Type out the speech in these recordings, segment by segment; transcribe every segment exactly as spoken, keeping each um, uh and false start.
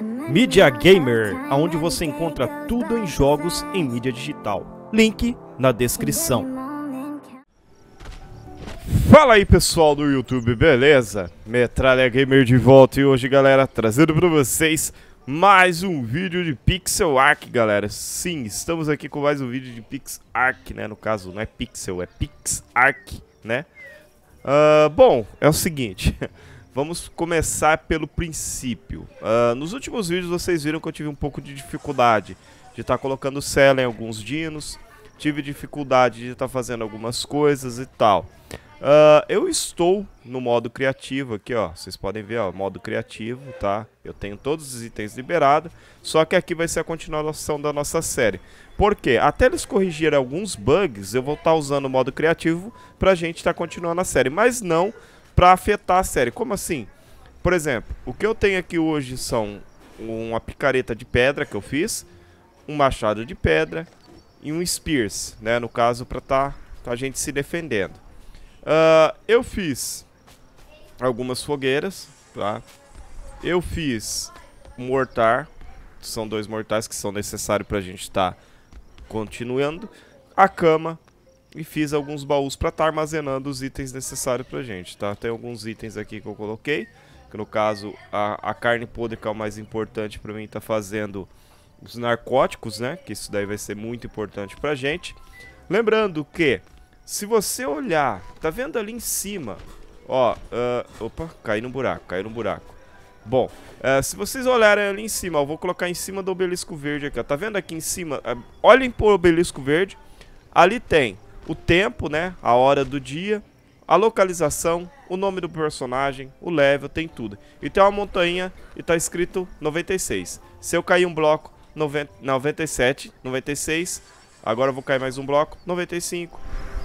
Mídia Gamer, onde você encontra tudo em jogos em mídia digital. Link na descrição. Fala aí pessoal do YouTube, beleza? Metralha Gamer de volta e hoje, galera, trazendo pra vocês mais um vídeo de Pixel Arc, galera. Sim, estamos aqui com mais um vídeo de Pixel Arc, né? No caso, não é Pixel, é Pix Arc, né? Uh, bom, é o seguinte... Vamos começar pelo princípio. Uh, nos últimos vídeos vocês viram que eu tive um pouco de dificuldade de estar tá colocando cela em alguns dinos. Tive dificuldade de estar tá fazendo algumas coisas e tal. Uh, eu estou no modo criativo aqui, ó. Vocês podem ver, ó, modo criativo, tá? Eu tenho todos os itens liberados. Só que aqui vai ser a continuação da nossa série. Por quê? Até eles corrigirem alguns bugs, eu vou estar tá usando o modo criativo pra gente estar tá continuando a série. Mas não... para afetar a série. Como assim? Por exemplo, o que eu tenho aqui hoje são uma picareta de pedra que eu fiz, um machado de pedra e um spears, né? No caso, para tá a gente se defendendo. Uh, eu fiz algumas fogueiras, tá? Eu fiz um mortar, são dois mortais que são necessários para a gente estar tá continuando. A cama. E fiz alguns baús para estar tá armazenando os itens necessários pra gente, tá? Tem alguns itens aqui que eu coloquei, que no caso a, a carne podre, que é o mais importante pra mim, tá fazendo os narcóticos, né? Que isso daí vai ser muito importante pra gente. Lembrando que, se você olhar, tá vendo ali em cima, ó, uh, opa, caí no buraco, caí no buraco. Bom, uh, se vocês olharem ali em cima, eu vou colocar em cima do obelisco verde aqui, ó. Tá vendo aqui em cima? Uh, olhem pro obelisco verde, ali tem o tempo, né, a hora do dia, a localização, o nome do personagem, o level, tem tudo. E tem uma montanha e tá escrito noventa e seis. Se eu cair um bloco, noventa, noventa e sete, noventa e seis. Agora eu vou cair mais um bloco, noventa e cinco.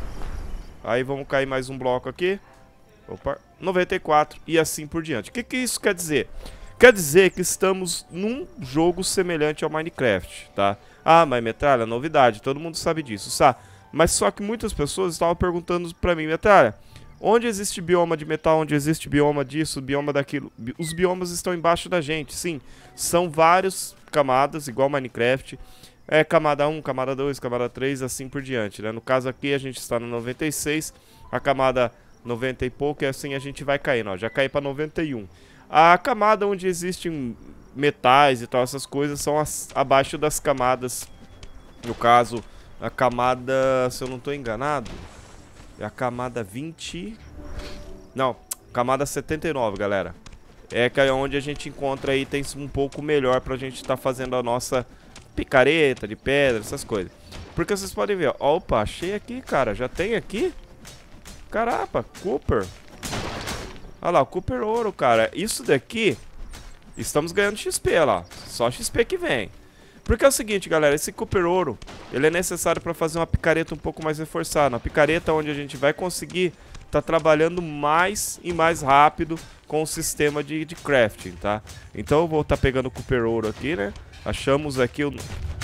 Aí vamos cair mais um bloco aqui. Opa, noventa e quatro e assim por diante. O que que isso quer dizer? Quer dizer que estamos num jogo semelhante ao Minecraft, tá? Ah, mas Metralha, novidade, todo mundo sabe disso, sabe? Mas só que muitas pessoas estavam perguntando pra mim, Metralha, onde existe bioma de metal, onde existe bioma disso, bioma daquilo? Os biomas estão embaixo da gente, sim. São várias camadas, igual Minecraft. É camada um, camada dois, camada três, assim por diante, né? No caso aqui a gente está no noventa e seis, a camada noventa e pouco, e assim a gente vai caindo, ó. Já caí pra noventa e um. A camada onde existem metais e tal, essas coisas, são as, abaixo das camadas, no caso... A camada, se eu não tô enganado, é a camada vinte... Não, camada setenta e nove, galera. É que é onde a gente encontra itens um pouco melhor pra gente estar tá fazendo a nossa picareta de pedra, essas coisas. Porque vocês podem ver, ó, opa, achei aqui, cara, já tem aqui? Caramba, Cooper. Olha lá, o Cooper Ouro, cara. Isso daqui, estamos ganhando X P, lá. Só X P que vem. Porque é o seguinte, galera, esse Cooper Ouro, ele é necessário para fazer uma picareta um pouco mais reforçada. Uma picareta onde a gente vai conseguir estar tá trabalhando mais e mais rápido com o sistema de, de crafting, tá? Então eu vou estar tá pegando o Cooper Ouro aqui, né? Achamos aqui o...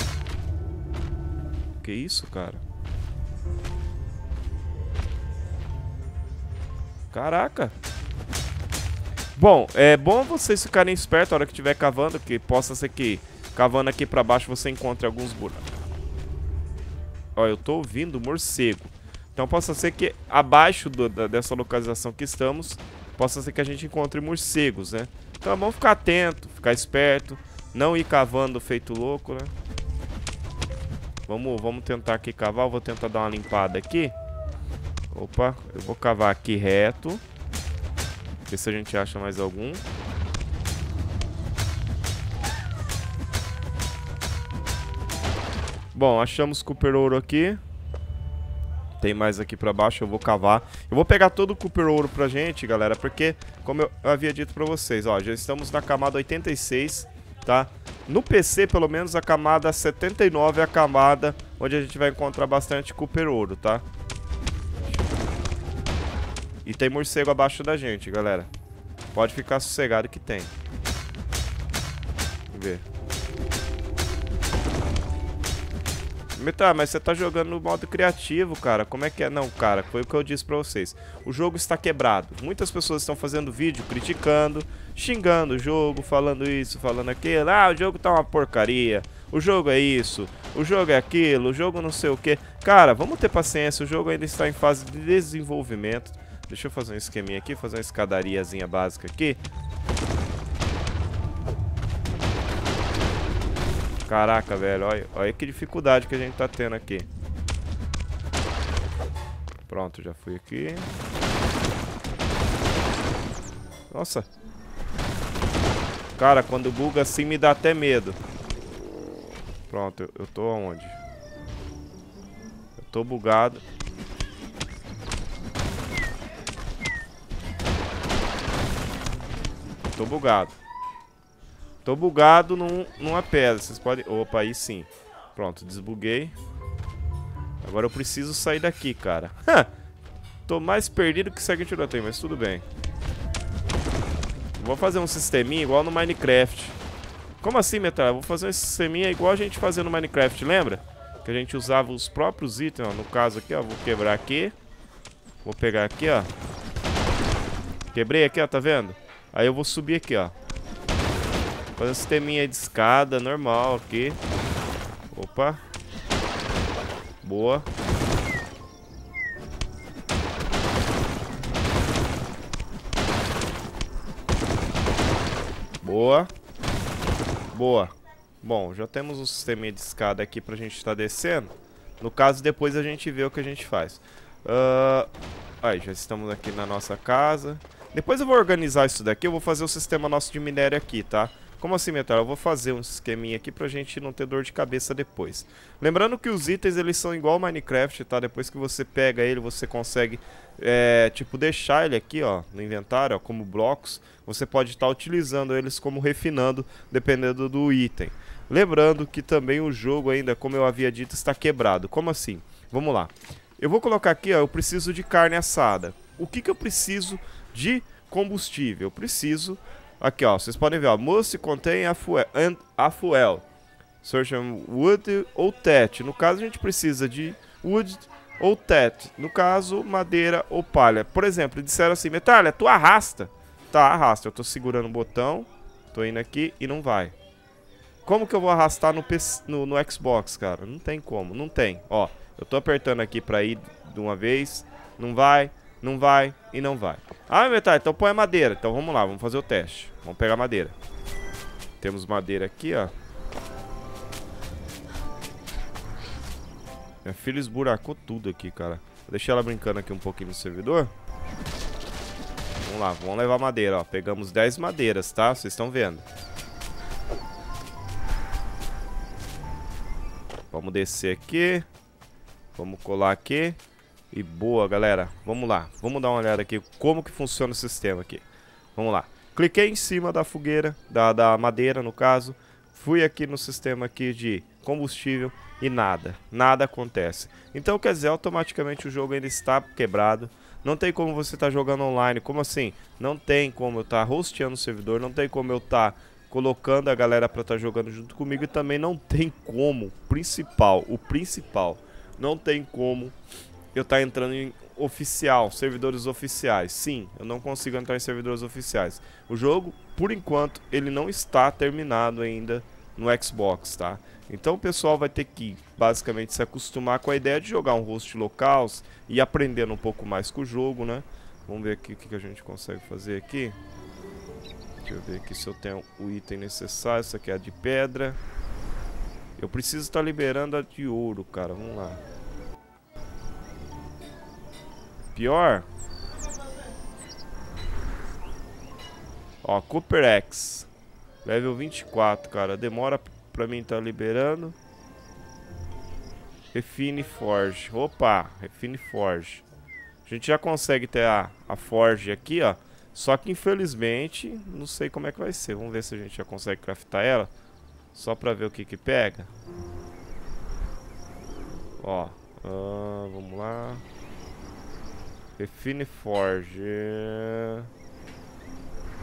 Que isso, cara? Caraca! Bom, é bom vocês ficarem espertos na hora que estiver cavando, que possa ser que... Cavando aqui pra baixo você encontra alguns buracos. Ó, eu tô ouvindo morcego. Então possa ser que abaixo do, da, dessa localização que estamos, possa ser que a gente encontre morcegos, né? Então vamos ficar atento, ficar esperto. Não ir cavando feito louco, né? Vamos, vamos tentar aqui cavar. Eu vou tentar dar uma limpada aqui. Opa, eu vou cavar aqui reto. Ver se a gente acha mais algum. Bom, achamos Cooper Ouro aqui. Tem mais aqui pra baixo, eu vou cavar. Eu vou pegar todo o Cooper Ouro pra gente, galera, porque, como eu havia dito pra vocês, ó, já estamos na camada oitenta e seis, tá? No P C, pelo menos, a camada setenta e nove é a camada onde a gente vai encontrar bastante Cooper Ouro, tá? E tem morcego abaixo da gente, galera. Pode ficar sossegado que tem. Vamos ver. Metal, mas você tá jogando no modo criativo, cara. Como é que é? Não, cara, foi o que eu disse pra vocês. O jogo está quebrado. Muitas pessoas estão fazendo vídeo criticando, xingando o jogo, falando isso, falando aquilo. Ah, o jogo tá uma porcaria. O jogo é isso. O jogo é aquilo. O jogo não sei o que. Cara, vamos ter paciência. O jogo ainda está em fase de desenvolvimento. Deixa eu fazer um esqueminha aqui, fazer uma escadariazinha básica aqui. Caraca, velho, olha, olha que dificuldade que a gente tá tendo aqui. Pronto, já fui aqui. Nossa. Cara, quando buga assim me dá até medo. Pronto, eu, eu tô aonde? Eu tô bugado. Tô bugado. Tô bugado num, numa pedra. Vocês podem... Opa, aí sim. Pronto, desbuguei. Agora eu preciso sair daqui, cara. Tô mais perdido que segue tiroteio, mas tudo bem. Vou fazer um sisteminha igual no Minecraft. Como assim, Metal? Eu vou fazer um sisteminha igual a gente fazia no Minecraft, lembra? Que a gente usava os próprios itens, ó. No caso aqui, ó. Vou quebrar aqui. Vou pegar aqui, ó. Quebrei aqui, ó, tá vendo? Aí eu vou subir aqui, ó. Fazer um sisteminha de escada, normal aqui. Opa. Boa. Boa. Boa. Bom, já temos um sisteminha de escada aqui pra gente estar descendo. No caso, depois a gente vê o que a gente faz. Uh... Aí, já estamos aqui na nossa casa. Depois eu vou organizar isso daqui. Eu vou fazer o sistema nosso de minério aqui, tá? Como assim, Metal? Eu vou fazer um esqueminha aqui pra gente não ter dor de cabeça depois. Lembrando que os itens, eles são igual ao Minecraft, tá? Depois que você pega ele, você consegue, é, tipo, deixar ele aqui, ó, no inventário, ó, como blocos. Você pode estar utilizando eles como refinando, dependendo do item. Lembrando que também o jogo ainda, como eu havia dito, está quebrado. Como assim? Vamos lá. Eu vou colocar aqui, ó, eu preciso de carne assada. O que que eu preciso de combustível? Eu preciso... Aqui, ó, vocês podem ver, ó, must contain a fuel, and a fuel. Search wood ou tet. No caso, a gente precisa de wood ou tet. No caso, madeira ou palha. Por exemplo, disseram assim, Metalha, tu arrasta. Tá, arrasta. Eu tô segurando o botão, tô indo aqui e não vai. Como que eu vou arrastar no, P C, no, no Xbox, cara? Não tem como, não tem. Ó, eu tô apertando aqui pra ir de uma vez, não vai... Não vai e não vai. Ah, Metal, então põe a madeira. Então vamos lá, vamos fazer o teste. Vamos pegar madeira. Temos madeira aqui, ó. Minha filha esburacou tudo aqui, cara. Vou deixar ela brincando aqui um pouquinho no servidor. Vamos lá, vamos levar madeira, ó. Pegamos dez madeiras, tá? Vocês estão vendo. Vamos descer aqui. Vamos colar aqui. E boa, galera. Vamos lá. Vamos dar uma olhada aqui como que funciona o sistema aqui. Vamos lá. Cliquei em cima da fogueira, da, da madeira, no caso. Fui aqui no sistema aqui de combustível e nada. Nada acontece. Então, quer dizer, automaticamente o jogo ainda está quebrado. Não tem como você estar tá jogando online. Como assim? Não tem como eu estar tá hosteando o servidor. Não tem como eu estar tá colocando a galera para estar tá jogando junto comigo. E também não tem como, principal, o principal, não tem como... eu tá entrando em oficial, servidores oficiais. Sim, eu não consigo entrar em servidores oficiais. O jogo, por enquanto, ele não está terminado ainda no Xbox, tá? Então o pessoal vai ter que, basicamente, se acostumar com a ideia de jogar um host local e aprendendo um pouco mais com o jogo, né? Vamos ver aqui o que a gente consegue fazer aqui. Deixa eu ver aqui se eu tenho o item necessário. Essa aqui é a de pedra. Eu preciso estar liberando a de ouro, cara. Vamos lá. Pior. Ó, Cooper X. Level vinte e quatro, cara. Demora pra mim estar tá liberando. Refine Forge. Opa, Refine Forge. A gente já consegue ter a, a Forge aqui, ó. Só que infelizmente, não sei como é que vai ser. Vamos ver se a gente já consegue craftar ela. Só pra ver o que que pega. Ó, uh, vamos lá. Refine Forge.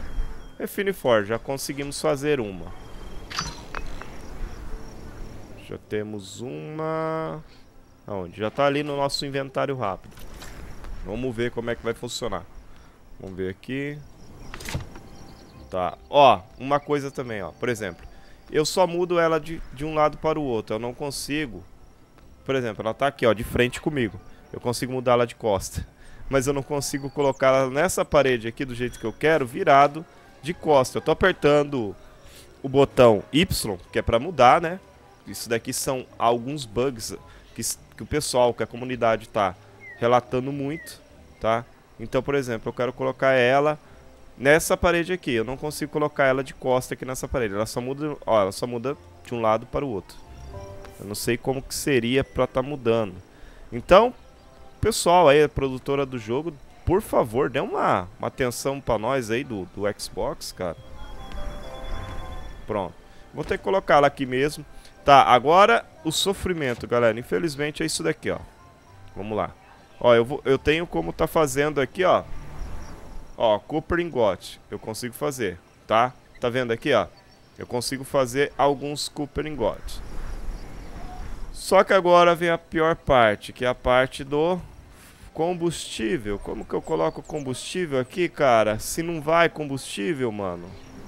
Refine Forge, já conseguimos fazer uma. Já temos uma... Aonde? Já tá ali no nosso inventário rápido. Vamos ver como é que vai funcionar. Vamos ver aqui. Tá. Ó, uma coisa também, ó. Por exemplo, eu só mudo ela de, de um lado para o outro. Eu não consigo... Por exemplo, ela tá aqui, ó, de frente comigo. Eu consigo mudar ela de costa. Mas eu não consigo colocar ela nessa parede aqui do jeito que eu quero, virado de costa. Eu tô apertando o botão Y, que é pra mudar, né? Isso daqui são alguns bugs que, que o pessoal, que a comunidade tá relatando muito, tá? Então, por exemplo, eu quero colocar ela nessa parede aqui. Eu não consigo colocar ela de costa aqui nessa parede. Ela só muda, ó, ela só muda de um lado para o outro. Eu não sei como que seria pra tá mudando. Então, pessoal aí, a produtora do jogo, por favor, dê uma, uma atenção pra nós aí do, do Xbox, cara. Pronto. Vou ter que colocar ela aqui mesmo. Tá, agora o sofrimento, galera. Infelizmente é isso daqui, ó. Vamos lá. Ó, eu, vou, eu tenho como tá fazendo aqui, ó. Ó, Copper Ingot. Eu consigo fazer, tá? Tá vendo aqui, ó? Eu consigo fazer alguns Copper Ingot. Só que agora vem a pior parte, que é a parte do combustível. Como que eu coloco combustível aqui, cara? Se não vai combustível, mano.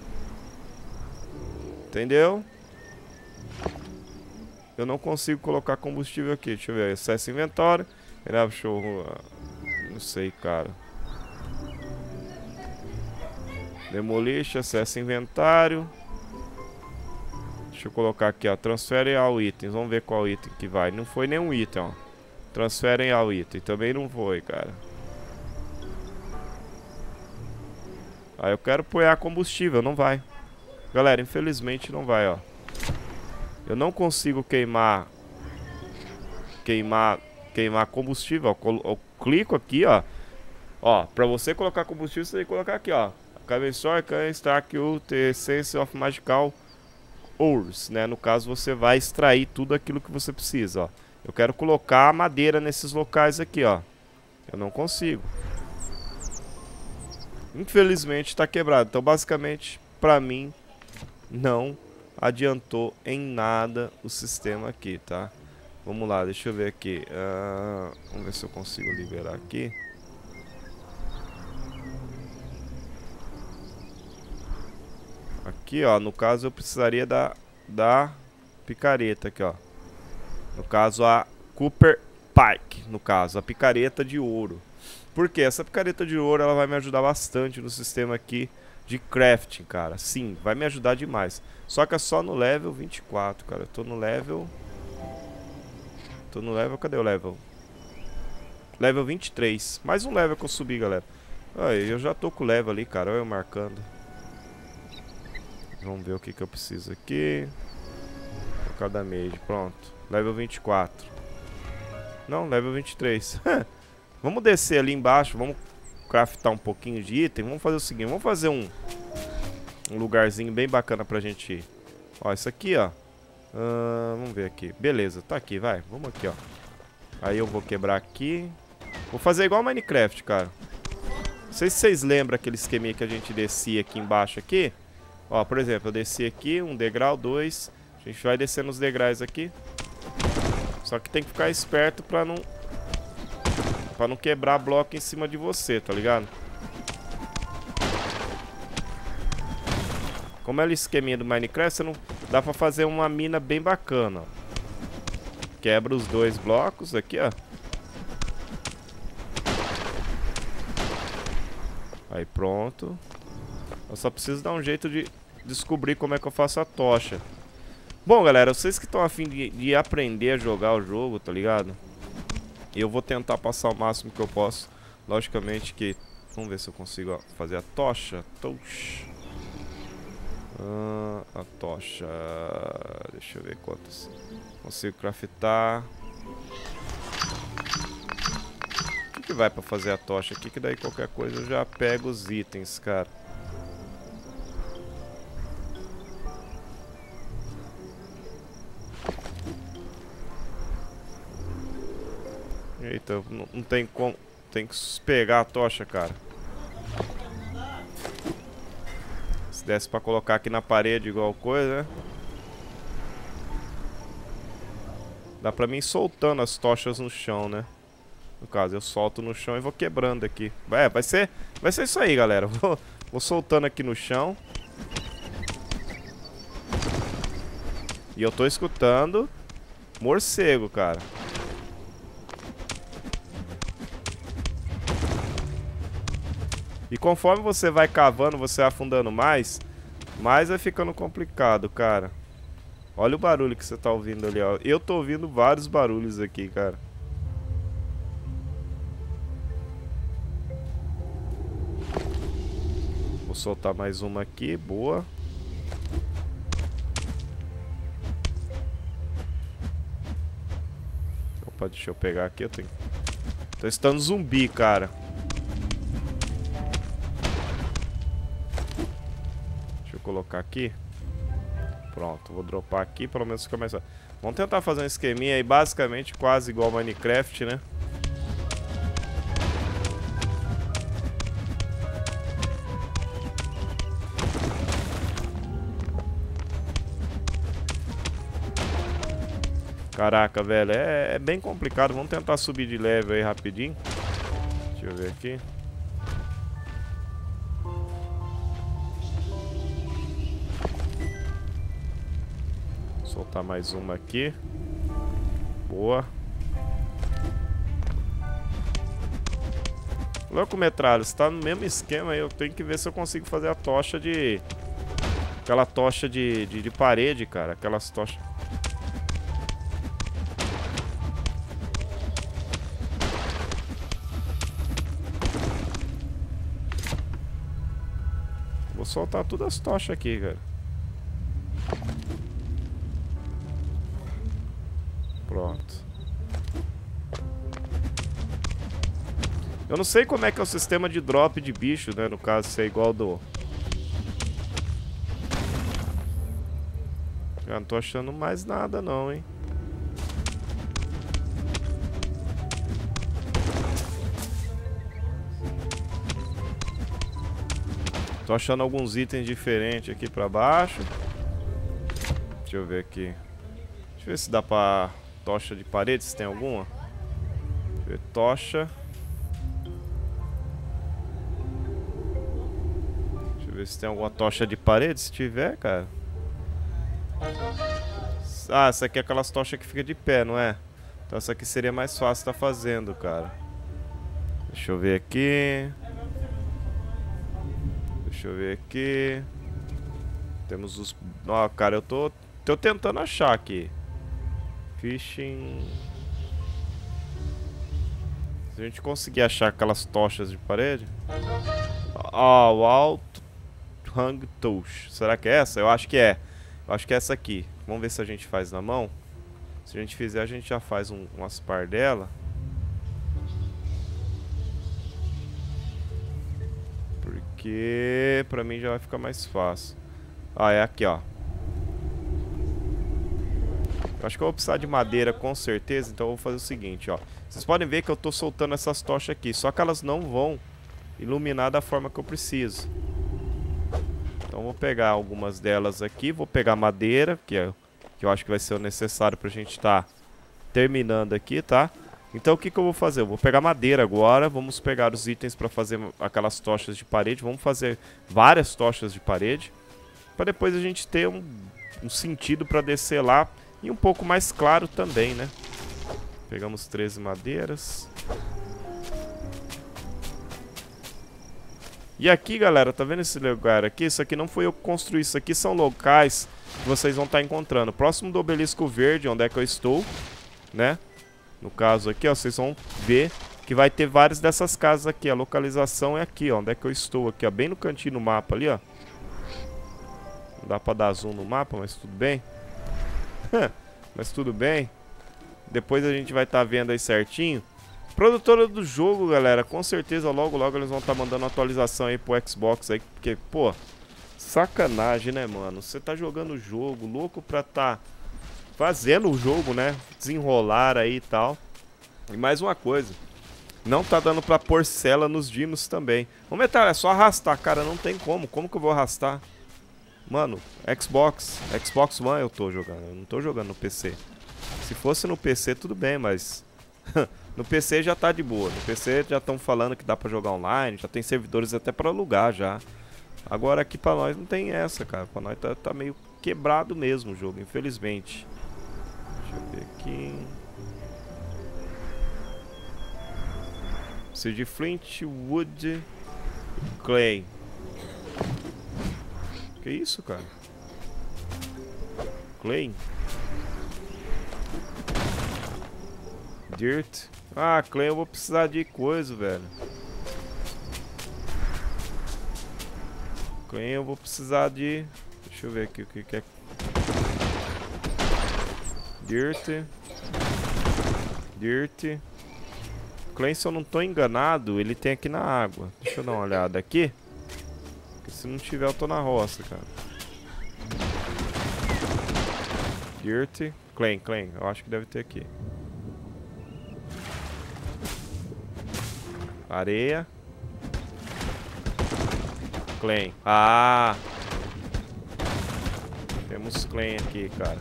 Entendeu? Eu não consigo colocar combustível aqui. Deixa eu ver. Acesso inventório. Show. Não sei, cara. Demolish, acesso inventário. Deixa eu colocar aqui, ó. Transfere ao itens. Vamos ver qual item que vai. Não foi nenhum item, ó. Transferem ao item. Também não foi, cara. Aí eu quero apoiar combustível. Não vai. Galera, infelizmente não vai, ó. Eu não consigo queimar... Queimar... Queimar combustível, ó. Eu clico aqui, ó. Ó, pra você colocar combustível, você tem que colocar aqui, ó. Cabeçor, can extract the essence of magical ores, né? No caso, você vai extrair tudo aquilo que você precisa, ó. Eu quero colocar a madeira nesses locais aqui, ó. Eu não consigo. Infelizmente tá quebrado. Então, basicamente, pra mim, não adiantou em nada o sistema aqui, tá? Vamos lá, deixa eu ver aqui. Uh, vamos ver se eu consigo liberar aqui. Aqui, ó, no caso eu precisaria da, da picareta aqui, ó. No caso, a Copper Pike, no caso, a picareta de ouro. Por quê? Essa picareta de ouro, ela vai me ajudar bastante no sistema aqui de crafting, cara. Sim, vai me ajudar demais. Só que é só no level vinte e quatro, cara. Eu tô no level... Tô no level... Cadê o level? Level vinte e três. Mais um level que eu subi, galera. Aí, eu já tô com o level ali, cara. Olha eu marcando. Vamos ver o que que eu preciso aqui. Cada mage, pronto. Level vinte e quatro. Não, level vinte e três. Vamos descer ali embaixo. Vamos craftar um pouquinho de item. Vamos fazer o seguinte. Vamos fazer um, um lugarzinho bem bacana pra gente ir. Ó, isso aqui, ó. Uh, vamos ver aqui. Beleza, tá aqui, vai. Vamos aqui, ó. Aí eu vou quebrar aqui. Vou fazer igual Minecraft, cara. Não sei se vocês lembram aquele esqueminha que a gente descia aqui embaixo aqui. Ó, por exemplo, eu desci aqui, um degrau, dois. A gente vai descendo os degraus aqui. Só que tem que ficar esperto pra não... Pra não quebrar bloco em cima de você, tá ligado? Como é o esqueminha do Minecraft, você não... dá pra fazer uma mina bem bacana, ó. Quebra os dois blocos aqui, ó. Aí pronto. Eu só preciso dar um jeito de descobrir como é que eu faço a tocha. Bom, galera, vocês que estão a fim de, de aprender a jogar o jogo, tá ligado? Eu vou tentar passar o máximo que eu posso. Logicamente que... Vamos ver se eu consigo, ó, fazer a tocha. Tocha. Ah, a tocha... Deixa eu ver quantas. Consigo craftar. O que que vai pra fazer a tocha aqui? Que daí qualquer coisa eu já pego os itens, cara. Eita, não, não tem como... Tem que pegar a tocha, cara. Se desse pra colocar aqui na parede igual coisa, né? Dá pra mim ir soltando as tochas no chão, né? No caso, eu solto no chão e vou quebrando aqui. É, vai ser, vai ser isso aí, galera. Vou, vou soltando aqui no chão. E eu tô escutando morcego, cara. E conforme você vai cavando, você vai afundando mais, mais vai ficando complicado, cara. Olha o barulho que você tá ouvindo ali, ó. Eu tô ouvindo vários barulhos aqui, cara. Vou soltar mais uma aqui, boa. Opa, deixa eu pegar aqui, eu tenho... Tô estando zumbi, cara. Deixa eu colocar aqui. Pronto, vou dropar aqui, pelo menos fica mais fácil. Vamos tentar fazer um esqueminha aí, basicamente quase igual ao Minecraft, né? Caraca, velho, é, é bem complicado. Vamos tentar subir de level aí rapidinho. Deixa eu ver aqui. Soltar mais uma aqui. Boa. Louco, metralha, você tá no mesmo esquema aí. Eu tenho que ver se eu consigo fazer a tocha de... Aquela tocha de, de, de parede, cara. Aquelas tochas... Vou soltar todas as tochas aqui, cara. Pronto. Eu não sei como é que é o sistema de drop de bicho, né? No caso, se é igual ao do... Já não tô achando mais nada não, hein? Tô achando alguns itens diferentes aqui pra baixo. Deixa eu ver aqui. Deixa eu ver se dá pra... Tocha de parede, se tem alguma. Deixa eu ver, tocha. Deixa eu ver se tem alguma tocha de parede. Se tiver, cara. Ah, essa aqui é aquelas tochas que fica de pé, não é? Então essa aqui seria mais fácil estar fazendo, cara. Deixa eu ver aqui. Deixa eu ver aqui. Temos os... Ó, cara, eu tô... Tô tentando achar aqui. Fishing. Se a gente conseguir achar aquelas tochas de parede. Ah, o Alt Hang Touch. Será que é essa? Eu acho que é. Eu acho que é essa aqui. Vamos ver se a gente faz na mão. Se a gente fizer, a gente já faz um, umas par dela. Porque pra mim já vai ficar mais fácil. Ah, é aqui, ó. Eu acho que eu vou precisar de madeira com certeza, então eu vou fazer o seguinte, ó. Vocês podem ver que eu tô soltando essas tochas aqui, só que elas não vão iluminar da forma que eu preciso. Então eu vou pegar algumas delas aqui, vou pegar madeira, que, é, que eu acho que vai ser o necessário pra gente estar terminando aqui, tá? Então o que que eu vou fazer? Eu vou pegar madeira agora, vamos pegar os itens pra fazer aquelas tochas de parede, vamos fazer várias tochas de parede, pra depois a gente ter um, um sentido pra descer lá. E um pouco mais claro também, né? Pegamos treze madeiras. E aqui, galera, tá vendo esse lugar aqui? Isso aqui não foi eu que construí. Isso aqui são locais que vocês vão estar encontrando. Próximo do obelisco verde, onde é que eu estou, né? No caso aqui, ó, vocês vão ver que vai ter várias dessas casas aqui. A localização é aqui, ó, onde é que eu estou aqui, ó. Bem no cantinho do mapa ali, ó. Não dá pra dar zoom no mapa, mas tudo bem. Mas tudo bem. Depois a gente vai estar tá vendo aí certinho. Produtora do jogo, galera, com certeza logo logo eles vão estar tá mandando atualização aí pro Xbox aí, porque, pô, sacanagem, né, mano? Você tá jogando o jogo, louco pra tá fazendo o jogo, né? Desenrolar aí e tal. E mais uma coisa, não tá dando pra pôr cela nos dinos também. Ô, Metal, é só arrastar, cara, não tem como. Como que eu vou arrastar? Mano, Xbox, Xbox One eu tô jogando, eu não tô jogando no P C. Se fosse no P C, tudo bem, mas... no P C já tá de boa. No P C já estão falando que dá pra jogar online, já tem servidores até pra alugar já. Agora aqui pra nós não tem essa, cara. Pra nós tá, tá meio quebrado mesmo o jogo, infelizmente. Deixa eu ver aqui... Preciso de Flint, Wood, Clay. Que isso, cara? Clay? Dirt? Ah, Clay eu vou precisar de coisa, velho. Clay eu vou precisar de... Deixa eu ver aqui o que que é. Dirt. Dirt. Clay, se eu não tô enganado, ele tem aqui na água. Deixa eu dar uma olhada aqui. Porque se não tiver, eu tô na roça, cara. Dirt. Clay, Clay. Eu acho que deve ter aqui. Areia. Clay. Ah! Temos Clay aqui, cara.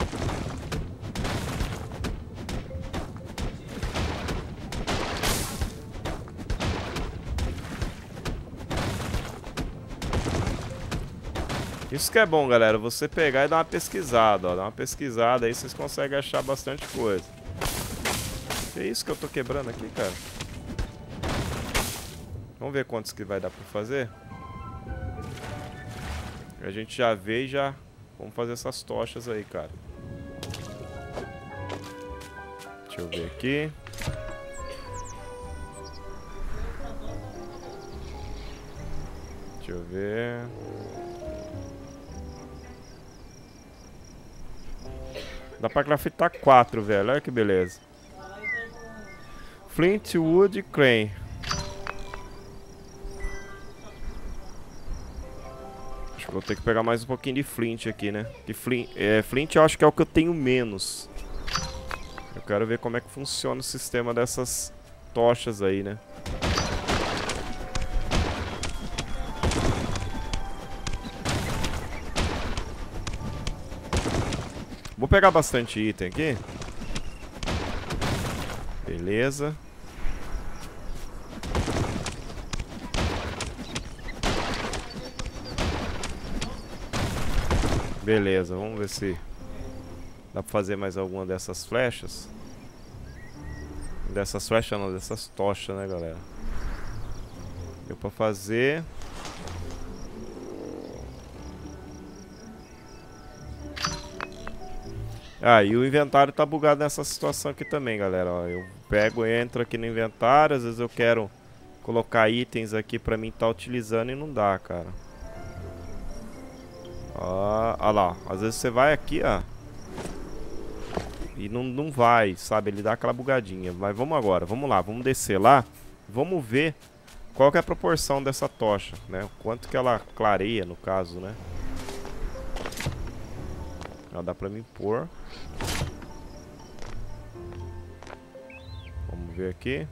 Isso que é bom, galera, você pegar e dar uma pesquisada, ó, dar uma pesquisada aí, vocês conseguem achar bastante coisa. Que isso que eu tô quebrando aqui, cara? Vamos ver quantos que vai dar pra fazer? A gente já vê e já... Vamos fazer essas tochas aí, cara. Deixa eu ver aqui. Deixa eu ver... Dá pra grafitar quatro, velho. Olha que beleza. Flint, Wood e Clay. Acho que vou ter que pegar mais um pouquinho de Flint aqui, né? Que Flint, é, Flint eu acho que é o que eu tenho menos. Eu quero ver como é que funciona o sistema dessas tochas aí, né? Vou pegar bastante item aqui. Beleza. Beleza, vamos ver se dá pra fazer mais alguma dessas flechas. Dessas flechas não, dessas tochas, né, galera? Deu pra fazer. Ah, e o inventário tá bugado nessa situação aqui também, galera. Ó, eu pego e entro aqui no inventário. Às vezes eu quero colocar itens aqui pra mim tá utilizando e não dá, cara. Ó, ó lá. Às vezes você vai aqui, ó. E não, não vai, sabe? Ele dá aquela bugadinha. Mas vamos agora, vamos lá. Vamos descer lá. Vamos ver qual que é a proporção dessa tocha, né? O quanto que ela clareia, no caso, né? Ó, dá pra mim pôr. Vamos ver aqui.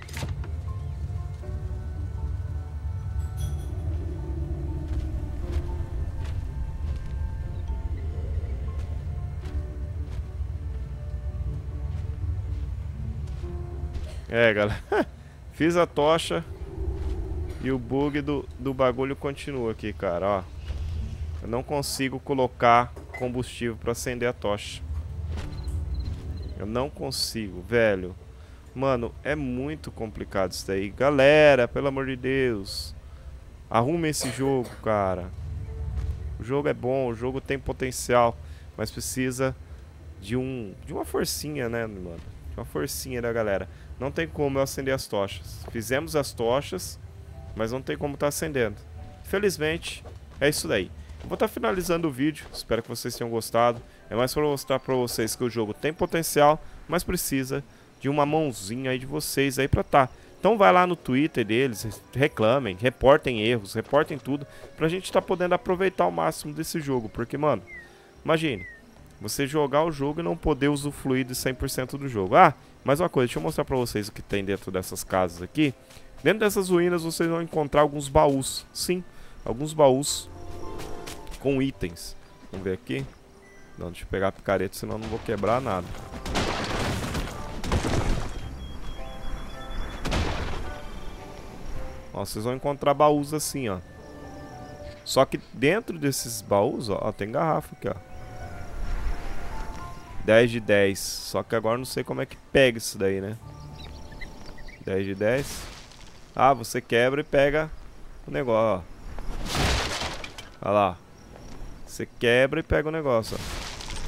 É, galera. Fiz a tocha e o bug do, do bagulho continua aqui, cara, ó. Eu não consigo colocar combustível para acender a tocha. Eu não consigo, velho. Mano, é muito complicado isso daí. Galera, pelo amor de Deus, arrume esse jogo, cara. O jogo é bom, o jogo tem potencial, mas precisa de um de uma forcinha, né, mano? De uma forcinha da galera. Não tem como eu acender as tochas. Fizemos as tochas, mas não tem como tá acendendo. Infelizmente, é isso daí. Eu vou estar tá finalizando o vídeo, espero que vocês tenham gostado. É mais para mostrar para vocês que o jogo tem potencial, mas precisa de uma mãozinha aí de vocês aí para tá. Então vai lá no Twitter deles, reclamem, reportem erros, reportem tudo, pra gente estar tá podendo aproveitar o máximo desse jogo. Porque, mano, imagine, você jogar o jogo e não poder usufruir de cem por cento do jogo. Ah, mais uma coisa, deixa eu mostrar pra vocês o que tem dentro dessas casas aqui. Dentro dessas ruínas vocês vão encontrar alguns baús. Sim, alguns baús com itens. Vamos ver aqui. Não, deixa eu pegar a picareta, senão eu não vou quebrar nada. Ó, vocês vão encontrar baús assim, ó. Só que dentro desses baús, ó, ó, tem garrafa aqui, ó. dez de dez. Só que agora não sei como é que pega isso daí, né? dez de dez. Ah, você quebra e pega o negócio, ó. Olha lá. Você quebra e pega o negócio, ó.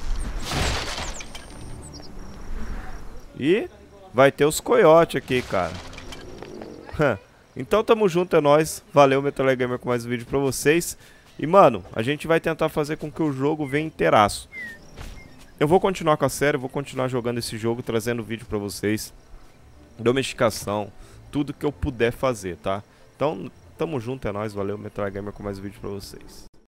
E vai ter os coiotes aqui, cara. Então tamo junto, é nóis. Valeu, MetralhGamer, com mais um vídeo pra vocês. E, mano, a gente vai tentar fazer com que o jogo venha inteiraço. Eu vou continuar com a série, vou continuar jogando esse jogo, trazendo vídeo pra vocês. Domesticação, tudo que eu puder fazer, tá? Então, tamo junto, é nóis. Valeu, MetralhGamer, com mais um vídeo pra vocês.